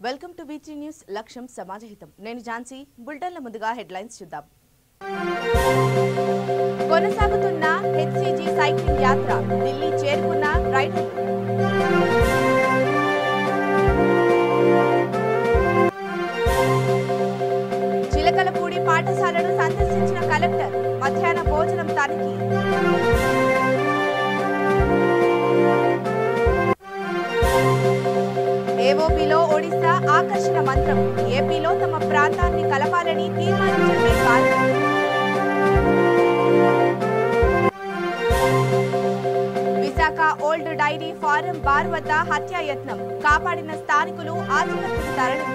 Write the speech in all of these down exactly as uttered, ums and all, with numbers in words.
Welcome to వీటీ news లక్ష్యం సమాజహితం నేను ఝాన్సీ బులెటిన్ల ముందుగా హెడ్లైన్స్ చూద్దాం కొనసాగుతున్న హెచ్సిజి సైక్లింగ్ యాత్ర ఢిల్లీ చేరుకున్న రైడర్లు చిలకలపూడి పాఠశాలను సందర్శించిన కలెక్టర్ మధ్యాహ్న భోజనం తనిఖీ ఏఓబీలో ఒడిశా ఆకర్షణ మంత్రం ఏపీలో తమ ప్రాంతాన్ని కలపాలని తీర్మానించడమే కారణం Visakha old dairy farm bar వద్ద హత్యాయత్నం కాపాడిన స్థానికులు ఆసుపత్రికి తరలింపు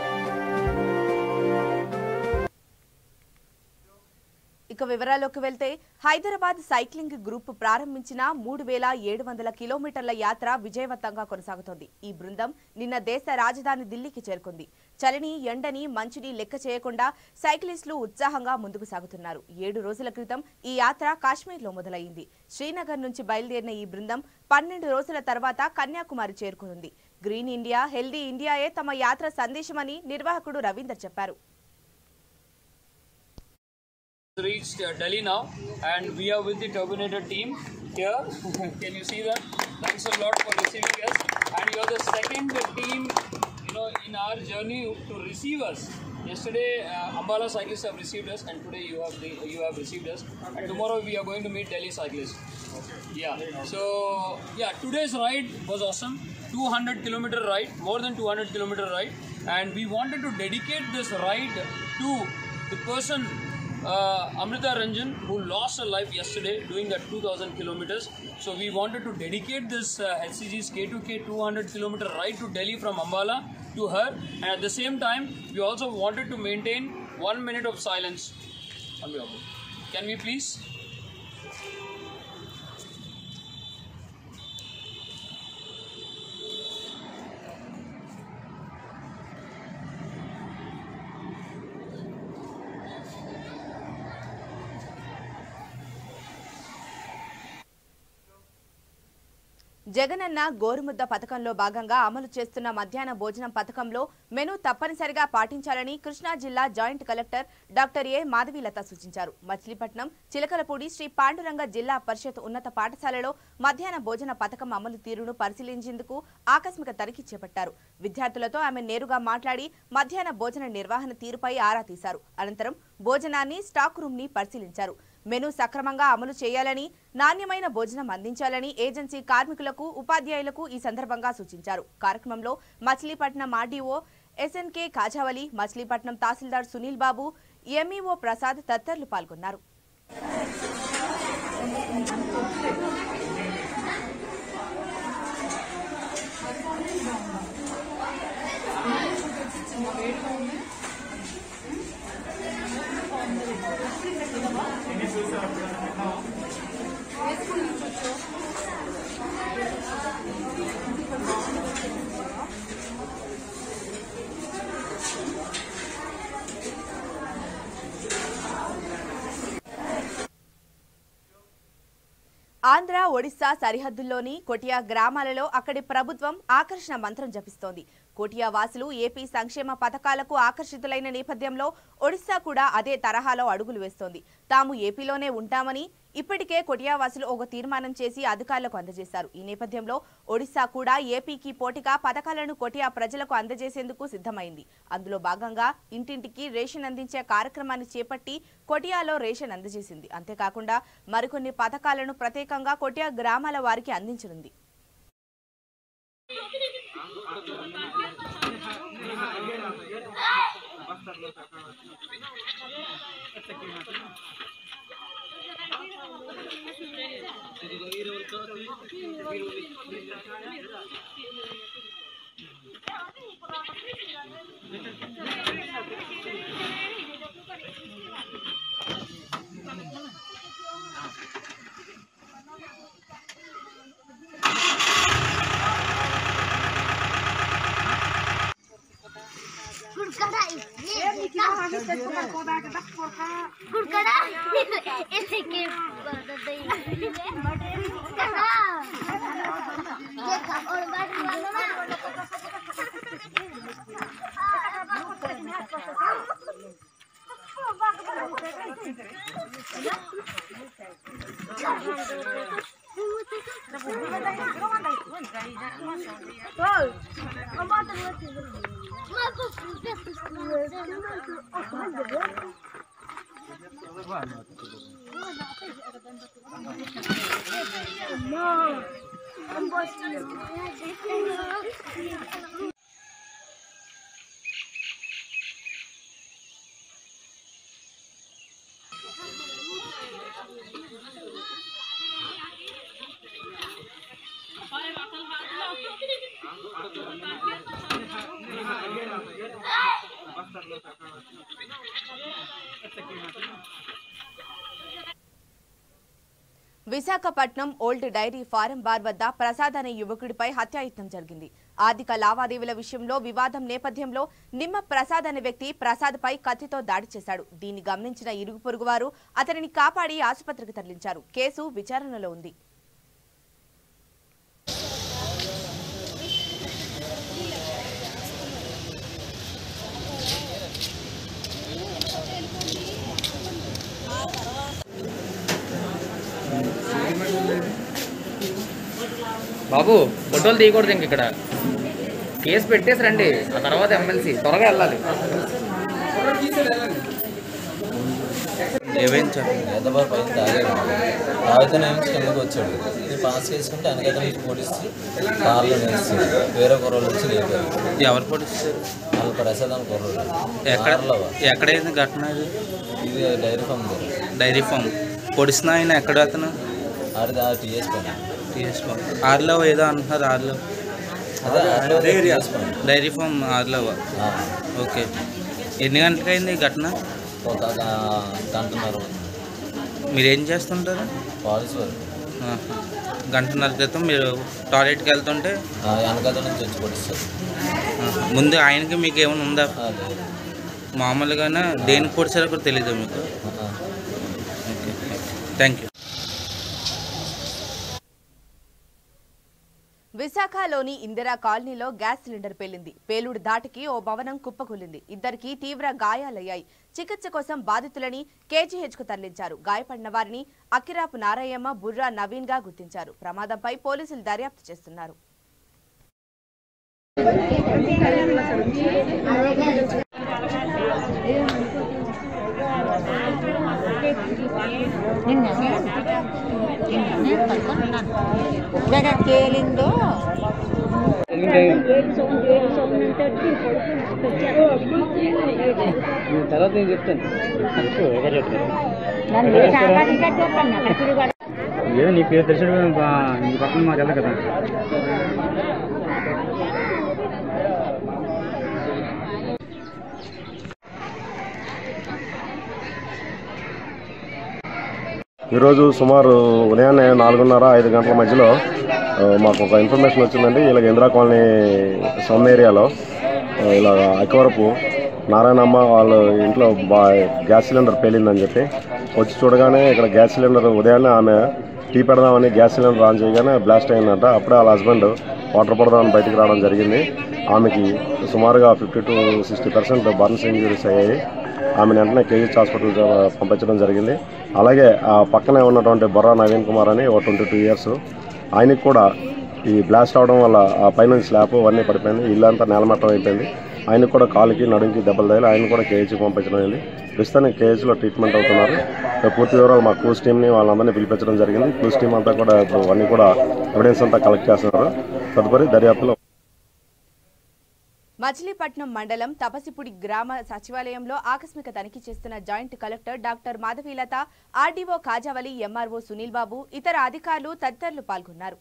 ఇక వివరాల్లోకి వెళ్తే హైదరాబాద్ సైక్లింగ్ గ్రూప్ ప్రారంభించిన మూడు వేల ఏడు వందల కిలోమీటర్ల యాత్ర విజయవంతంగా కొనసాగుతోంది. ఈ బృందం నిన్న దేశ రాజధాని ఢిల్లీకి చేరుకుంది. చలిని ఎండని మంచుని లెక్క చేయకుండా సైక్లిస్టులు ఉత్సాహంగా ముందుకు సాగుతున్నారు. ఏడు రోజుల క్రితం ఈ యాత్ర కాశ్మీర్లో మొదలైంది. శ్రీనగర్ నుంచి బయలుదేరిన ఈ బృందం పన్నెండు రోజుల తర్వాత కన్యాకుమారి చేరుకుంది. గ్రీన్ ఇండియా హెల్దీ ఇండియాయే తమ యాత్ర సందేశమని నిర్వాహకుడు రవీందర్ చెప్పారు. Reached uh, Delhi now, and we are with the Turbinator team here. Can you see them? Thanks a lot for receiving us. And you are the second team, you know, in our journey to receive us. Yesterday, uh, Ambala cyclists have received us, and today you have the, you have received us. And tomorrow we are going to meet Delhi cyclists. Okay. Yeah. So yeah, today's ride was awesome. two hundred kilometer ride, more than two hundred kilometer ride, and we wanted to dedicate this ride to the person. Uh, Amrita Ranjan, who lost her life yesterday doing that two thousand kilometers. So we wanted to dedicate this uh, H C G's K two K two hundred kilometer ride to Delhi from Ambala to her. And at the same time, we also wanted to maintain one minute of silence. Can we please? Jagananna గోరుముద్ద పథకంలో భాగంగా అమలు చేస్తున్న మధ్యాహ్న భోజనం పథకంలో menu తప్పనిసరిగా పాటించాలని కృష్ణా జిల్లా joint collector doctor A Madhavilatha సూచించారు. మచిలీపట్నం చిలకలపూడి శ్రీ పాండురంగ జిల్లా పరిషత్ ఉన్నత పాఠశాలలో మధ్యాహ్న భోజన పథకం అమలు తీరును పరిశీలించేందుకు ఆకస్మిక తనిఖీ చేపట్టారు. విద్యార్థులతో ఆమె నేరుగా మాట్లాడి మధ్యాహ్న భోజన నిర్వహణ తీరుపై ఆరా తీశారు. అనంతరం భోజనాన్ని స్టాక్ రూమ్ ని పరిశీలించారు. మెనూ సక్రమంగా అమలు చేయాలని, నాణ్యమైన భోజనం అందించాలని ఏజెన్సీ కార్మికులకు, ఉపాధ్యాయులకు ఈ సందర్భంగా సూచించారు. కార్యక్రమంలో మచిలీపట్నం ఆర్డీఓ ఎస్ఎన్కే కాజావలి, మచిలీపట్నం తహసీల్దార్ సునీల్ బాబు, ఎంఈఓ ప్రసాద్ తదితరులు పాల్గొన్నారు. ఆంధ్ర ఒడిశా సరిహద్దుల్లోని కొటియా గ్రామాలలో అక్కడి ప్రభుత్వం ఆకర్షణ మంత్రం జపిస్తోంది. కోటియా వాసులు ఏపీ సంక్షేమ పథకాలకు ఆకర్షితులైన నేపథ్యంలో ఒడిశా కూడా అదే తరహాలో అడుగులు వేస్తోంది. తాము ఏపీలోనే ఉంటామని ఇప్పటికే కొటియా వాసులు ఒక తీర్మానం చేసి అధికారులకు అందజేశారు. ఈ నేపథ్యంలో ఒడిశా కూడా ఏపీకి పోటీగా పథకాలను కొటియా ప్రజలకు అందజేసేందుకు సిద్ధమైంది. అందులో భాగంగా ఇంటింటికి రేషన్ అందించే కార్యక్రమాన్ని చేపట్టి కొటియాలో రేషన్ అందజేసింది. అంతేకాకుండా మరికొన్ని పథకాలను ప్రత్యేకంగా కొటియా గ్రామాల వారికి అందించనుంది. Gurkada, esse aqui é Visakhapatnam old dairy farm bar వద్ద ప్రసాద్ అనే యువకుడిపై హత్యాయత్నం జరిగింది. ఆర్థిక లావాదేవీల విషయంలో వివాదం నేపథ్యంలో నిమ్మ ప్రసాద్ అనే వ్యక్తి ప్రసాద్ పై కత్తితో దాడి చేశాడు. దీన్ని గమనించిన ఇరుగు పొరుగువారు అతనిని కాపాడి ఆసుపత్రికి తరలించారు. కేసు విచారణలో ఉంది. బాబు ఫోటోలు తీయకూడదు ఇంక ఇక్కడ కేసు పెట్టేసి రండి. ఆ తర్వాత ఎమ్మెల్సీ త్వరగా వెళ్ళాలి. ఏమైంది సార్? ఎదబారు పైన తాగాడు. తాగితేనే కిందకు వచ్చాడు. ఇది పాస్ చేసుకుంటే వెనకైతే నుంచి పొడిచి కార్లో వేసి వేరే కుర్రోళ్ళు వచ్చి లేపారు. ఎవరు పొడిస్తారు? వాళ్ళు ప్రసాద్ అని కుర్రోళ్ళు. ఎక్కడ ఎక్కడైంది ఘటన? ఇది ఇది డైరీ ఫామ్. డైరీ ఫామ్ పొడిసిన ఆయన ఎక్కడ అతను? ఆడి టీఎస్ పని. టీఎస్ ఫామ్ ఆరులో ఏదో అంటున్నారు. ఆరులో అదే డైరీ ఫామ్ ఆరులో. ఓకే, ఎన్ని గంటలకు అయింది ఘటన? ఒక గంటన్నర. మీరేం చేస్తుంటారు? పోలీసు వారు. గంటన్నర క్రితం మీరు టాయిలెట్కి వెళ్తుంటే వెనకత నుంచి వచ్చి పొడిస్తారు. ముందు ఆయనకి మీకు ఏమైనా ఉందా? మామూలుగానే దేనికి పొడిచారో కూడా తెలీదా మీకు? Okay, thank you. విశాఖలోని ఇందిరా కాలనీలో గ్యాస్ సిలిండర్ పేలింది. పేలుడు దాటికి ఓ భవనం కుప్పకూలింది. ఇద్దరికి తీవ్ర గాయాలయ్యాయి. చికిత్స కోసం బాధితులని కేజీహెచ్ కు తరలించారు. గాయపడిన వారిని అక్కిరాపు నారాయమ్మ, బుర్రా నవీన్ గా గుర్తించారు. ప్రమాదంపై పోలీసులు దర్యాప్తు చేస్తున్నారు. కేలిందో తర్వాత నేను చెప్తాను. ఏదో నీ పేరు తెలిసిన నీ పక్కన మాకు వెళ్ళదు కదా. ఈరోజు సుమారు ఉదయాన్నే నాలుగున్నర ఐదు గంటల మధ్యలో మాకు ఒక ఇన్ఫర్మేషన్ వచ్చిందండి. ఇలాగ ఇందిరా కాలనీ సమ్ ఏరియాలో ఇలా అక్వరపు నారాయణమ్మ వాళ్ళ ఇంట్లో బా గ్యాస్ సిలిండర్ పేలిందని చెప్పి వచ్చి చూడగానే ఇక్కడ గ్యాస్ సిలిండర్ ఉదయాన్నే ఆమె టీ పెడదామని గ్యాస్ సిలిండర్ ఆన్ చేయగానే బ్లాస్ట్ అయిందంట. అప్పుడే వాళ్ళ హస్బెండ్ వాటర్ పడదామని బయటికి రావడం జరిగింది. ఆమెకి సుమారుగా fifty to sixty percent burns injuries అయ్యాయి. ఆమెను వెంటనే కేజీహెచ్ హాస్పిటల్ పంపించడం జరిగింది. అలాగే ఆ పక్కనే ఉన్నటువంటి బొర్రా నవీన్ కుమార్ అని ఒక ట్వంటీ టూ ఇయర్స్ ఆయనకి కూడా ఈ బ్లాస్ట్ అవడం వల్ల ఆ పైన స్లాబ్ అవన్నీ పడిపోయింది. ఇల్లంతా నేలమట్టం అయిపోయింది. ఆయనకు కూడా కాలుకి నడుంకి దెబ్బలు తగిలి ఆయన కూడా కేజీకి పంపించడం అయింది. ప్రస్తుతానికి కేజీలో ట్రీట్మెంట్ అవుతున్నారు. పూర్తి వివరాలు మా క్లూస్ టీమ్ని వాళ్ళందరినీ పిలిపించడం జరిగింది. క్లూస్ టీమ్ అంతా కూడా ఇప్పుడు అన్నీ కూడా ఎవిడెన్స్ అంతా కలెక్ట్ చేస్తున్నారు. తదుపరి దర్యాప్తులో మచిలీపట్నం మండలం తపసిపుడి గ్రామ సచివాలయంలో ఆకస్మిక తనిఖీ చేస్తున్న joint collector doctor Madhavilatha, RDO Kajavali, MRO Sunil Babu, ఇతర అధికారులు తదితరులు పాల్గొన్నారు.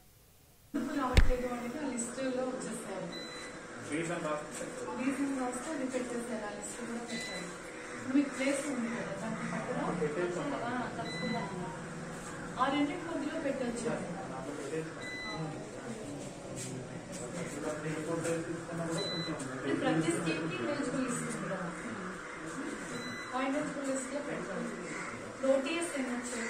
ప్రతి స్కీమ్ కి ఎలిజిబుల్ ఇస్తుంది. ఫైనాన్షియల్ లిస్ట్ లో పెట్టాలి. నోటీస్ ఏమొచ్చాయి?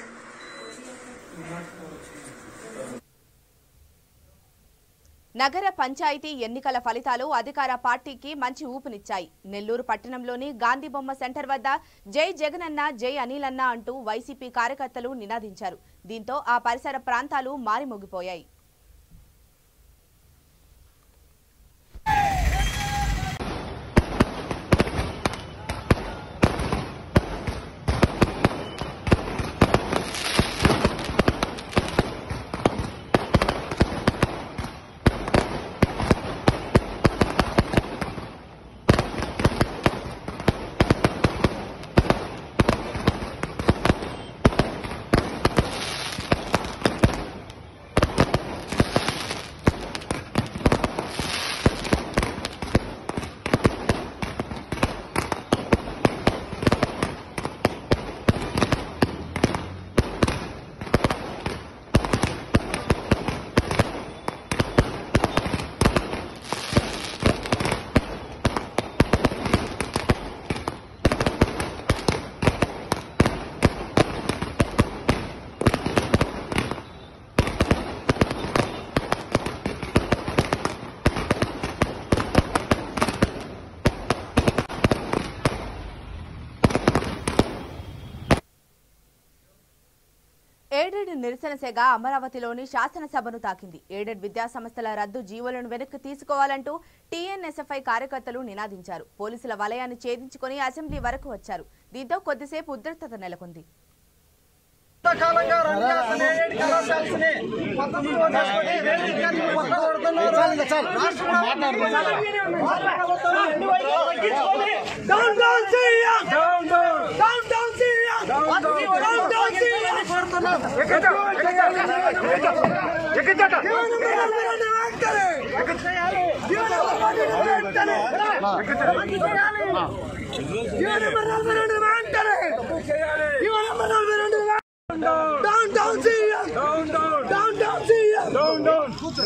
నగర పంచాయతీ ఎన్నికల ఫలితాలు అధికార పార్టీకి మంచి ఊపునిచ్చాయి. నెల్లూరు పట్టణంలోని గాంధీ బొమ్మ సెంటర్ వద్ద జై జగనన్న, జై అనిల్ అన్న అంటూ వైసీపీ కార్యకర్తలు నినాదించారు. దీంతో ఆ పరిసర ప్రాంతాలు మారిమోగిపోయాయి. నిరసన సెగ అమరావతిలోని శాసనసభను తాకింది. ఎయిడెడ్ విద్యా సంస్థల రద్దు జీవోలను వెనక్కి తీసుకోవాలంటూ టీఎన్ఎస్ఎఫ్ఐ కార్యకర్తలు నినాదించారు. పోలీసుల వలయాన్ని ఛేదించుకుని అసెంబ్లీ వరకు వచ్చారు. దీంతో కొద్దిసేపు ఉద్రిక్తత నెలకొంది. Down, down, see ya! Down, down, down, down, see ya! Down, down.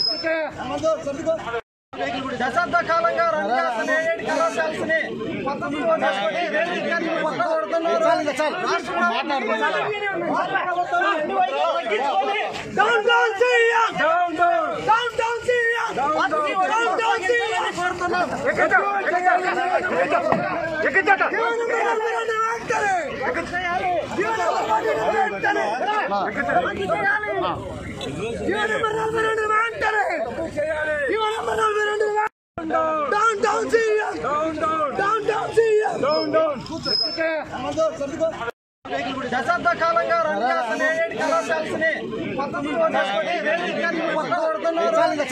దశాబ్ద కాలంగా రన్ చేస్తున్న ఏడు కళాశాలని పంతొమ్మిది వందల వేదికని పక్కగొడుతున్నారు. డౌన్ డౌన్ సీయా డౌన్ డౌన్ డౌన్ డౌన్ సీయా డౌన్ డౌన్ సీయా కొడుతున్నారు. ఎక్కట ఎక్కట ఆంకరే ఎక్కట చేయాలి జీవన పర్యటనే జీవన పర్యటనే ఆంకరే చేయాలి జీవన పర్యటనే డౌన్ డౌన్ సీయా డౌన్ డౌన్ డౌన్ డౌన్ సీయా డౌన్ డౌన్ దశాబ్ద కాలంగా రన్ చేస్తున్న ఏడు కళాశాలని పంతొమ్మిది వందల వేదికని పక్కగొడుతున్నారు.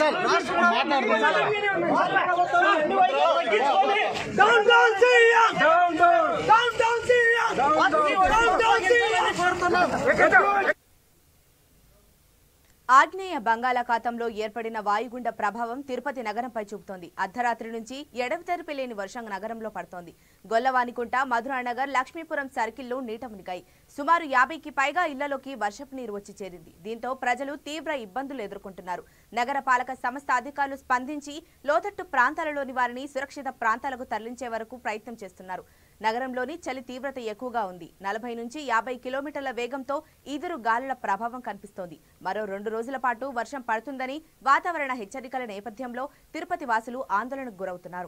డౌన్ డౌన్ సీయా డౌన్ డౌన్ డౌన్ డౌన్ సీయా డౌన్ డౌన్ సీయా కొడుతున్నారు. ఆగ్నేయ బంగాళాఖాతంలో ఏర్పడిన వాయుగుండ ప్రభావం తిరుపతి నగరంపై చూపుతోంది. అర్ధరాత్రి నుంచి ఎడతెరిపి లేని వర్షం నగరంలో పడుతోంది. గొల్లవానికుంట, మధురానగర్, లక్ష్మీపురం సర్కిల్లో నీట మునిగాయి. సుమారు యాభైకి పైగా ఇళ్లలోకి వర్షపు నీరు వచ్చి చేరింది. దీంతో ప్రజలు తీవ్ర ఇబ్బందులు ఎదుర్కొంటున్నారు. నగర పాలక సంస్థ అధికారులు స్పందించి లోతట్టు ప్రాంతాలలోని వారిని సురక్షిత ప్రాంతాలకు తరలించే వరకు ప్రయత్నం చేస్తున్నారు. నగరంలోని చలి తీవ్రత ఎక్కువగా ఉంది. నలభై నుంచి యాభై కిలోమీటర్ల వేగంతో ఈదురు గాలుల ప్రభావం కనిపిస్తోంది. మరో రెండు రోజుల పాటు వర్షం పడుతుందని వాతావరణ హెచ్చరికల నేపథ్యంలో తిరుపతి వాసులు ఆందోళనకు గురవుతున్నారు.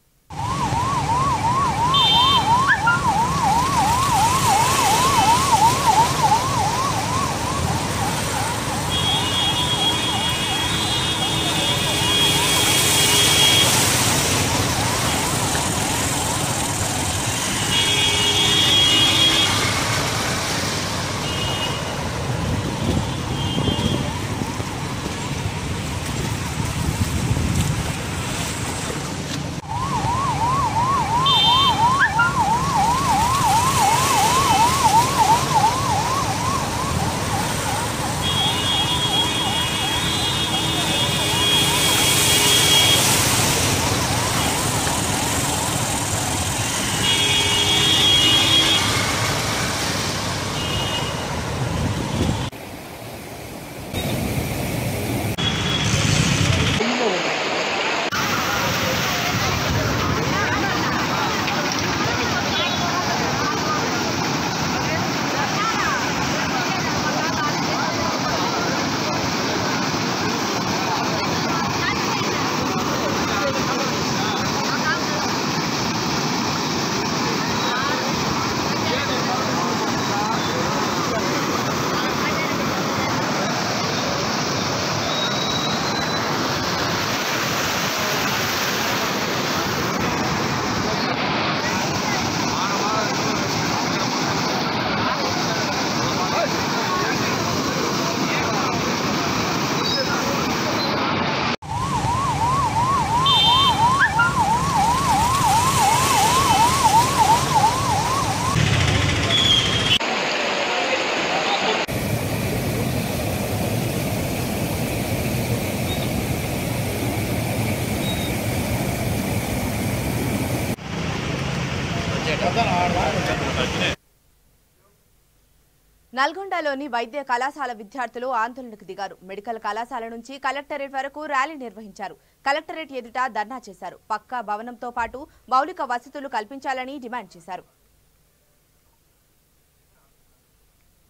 నల్గొండలోని వైద్య కళాశాల విద్యార్థులు ఆందోళనకు దిగారు. మెడికల్ కళాశాల నుంచి కలెక్టరేట్ వరకు ర్యాలీ నిర్వహించారు. కలెక్టరేట్ ఎదుట ధర్నా చేశారు. పక్కా భవనంతో పాటు మౌలిక వసతులు కల్పించాలని డిమాండ్ చేశారు.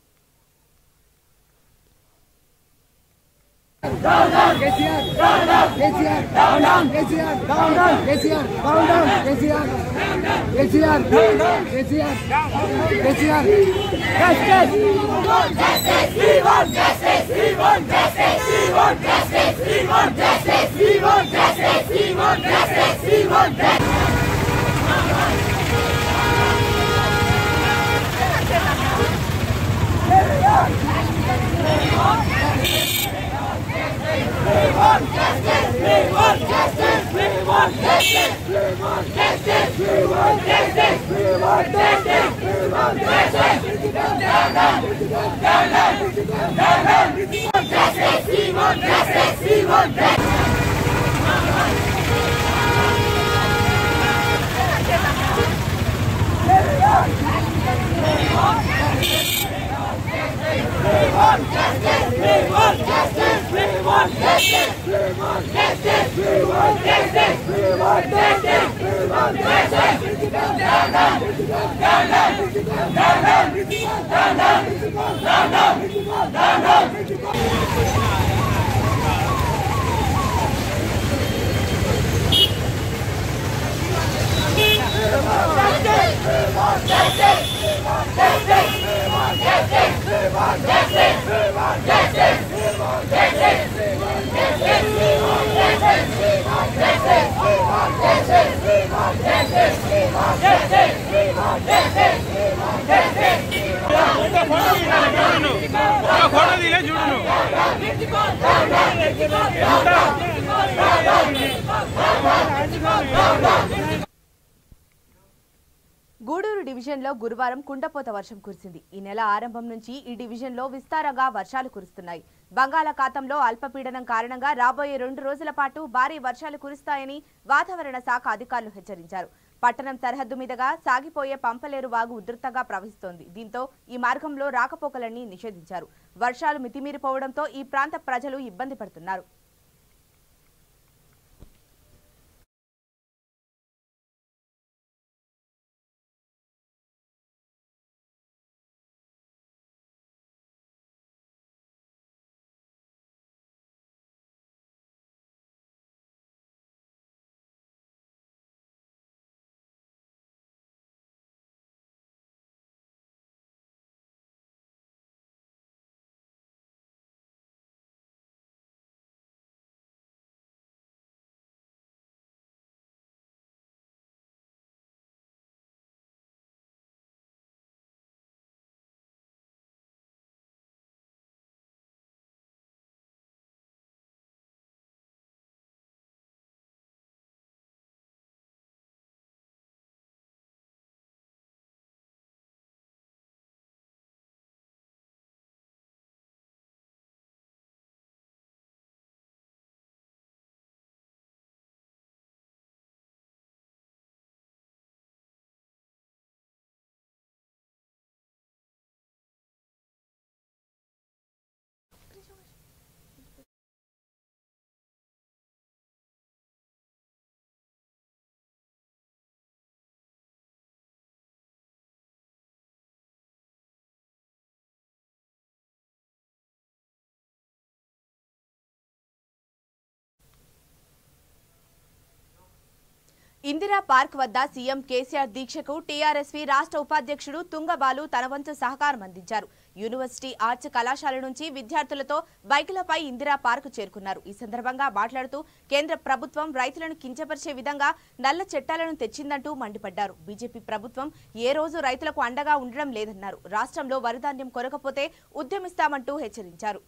Down, down, KCR down down KCR down down KCR down down KCR KCR KCR KCR justice justice we want justice we want justice we want justice we want justice we want justice we want justice we want Gudur డివిజన్లో గురువారం కుండపోత వర్షం కురిసింది. ఈ నెల ఆరంభం నుంచి ఈ డివిజన్లో విస్తారంగా వర్షాలు కురుస్తున్నాయి. బంగాళాఖాతంలో అల్పపీడనం కారణంగా రాబోయే రెండు రోజుల పాటు భారీ వర్షాలు కురుస్తాయని వాతావరణ శాఖ అధికారులు హెచ్చరించారు. పట్టణం సరిహద్దు మీదుగా సాగిపోయే పంపలేరు వాగు ఉధృతంగా ప్రవహిస్తోంది. దీంతో ఈ మార్గంలో రాకపోకలన్నీ నిషేధించారు. వర్షాలు మితిమీరిపోవడంతో ఈ ప్రాంత ప్రజలు ఇబ్బంది పడుతున్నారు. ఇందిరా పార్క్ వద్ద సీఎం కేసీఆర్ దీక్షకు టీఆర్ఎస్వి రాష్ట్ర ఉపాధ్యక్షుడు తుంగబాలు తన వంతు సహకారం అందించారు. యూనివర్సిటీ ఆర్ట్స్ కళాశాల నుంచి విద్యార్థులతో బైకులపై ఇందిరా పార్క్ చేరుకున్నారు. ఈ సందర్భంగా మాట్లాడుతూ కేంద్ర ప్రభుత్వం రైతులను కించపరిచే విధంగా నల్ల చట్టాలను తెచ్చిందంటూ మండిపడ్డారు. బీజేపీ ప్రభుత్వం ఏ రోజు రైతులకు అండగా ఉండడం లేదన్నారు. రాష్ట్రంలో వరిధాన్యం కొరకపోతే ఉద్యమిస్తామంటూ హెచ్చరించారు.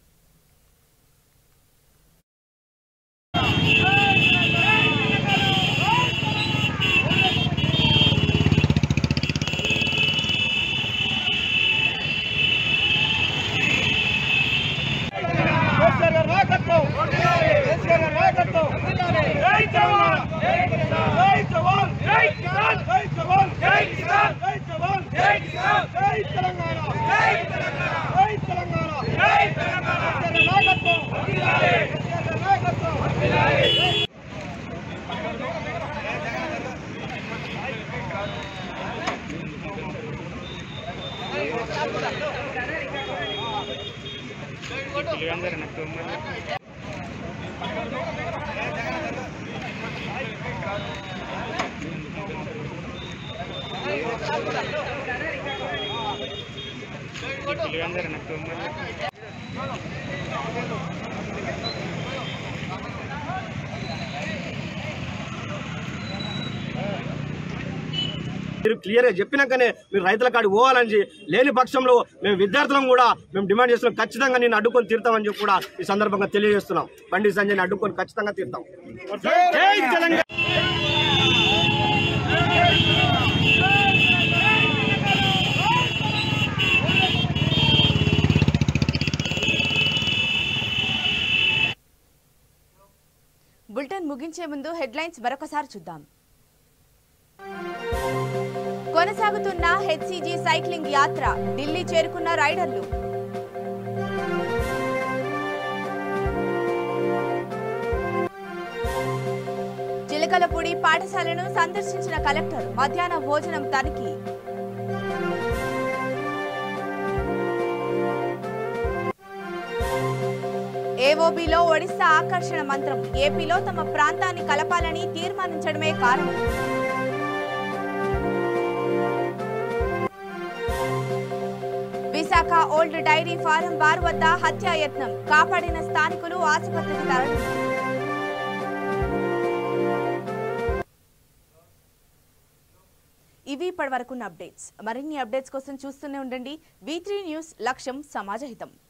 మీరు క్లియర్గా చెప్పినాకనే మీరు రైతుల కాడికి పోవాలని లేని పక్షంలో మేము విద్యార్థులం కూడా మేము డిమాండ్ చేస్తున్నాం. ఖచ్చితంగా నేను అడ్డుకొని తీరుతామని చెప్పి కూడా ఈ సందర్భంగా తెలియజేస్తున్నాం. బండి సంజయ్ని అడ్డుకొని ఖచ్చితంగా తీరుతాం. జై తెలంగాణ. బులెటిన్ ముగించే ముందు హెడ్లైన్స్ మరొకసారి చూద్దాం. కొనసాగుతున్న హెచ్సీజీ సైక్లింగ్ యాత్ర, ఢిల్లీ చేరుకున్న రైడర్లు. చిలకలపూడి పాఠశాలను సందర్శించిన కలెక్టర్, మధ్యాహ్న భోజనం తనిఖీ. ఏఓబీలో ఒడిశా ఆకర్షణ మంత్రం, ఏపీలో తమ ప్రాంతాన్ని కలపాలని తీర్మానించడమే కారణం. Visakha old dairy farm bar వద్ద హత్యాయత్నం, కాపాడిన స్థానికులు ఆసుపత్రికి తరలింపు. ఇవి ఇప్పటి వరకున్న అప్డేట్స్. మరిన్ని అప్డేట్స్ కోసం చూస్తూనే ఉండండి వి త్రీ న్యూస్. లక్ష్యం సమాజహితం.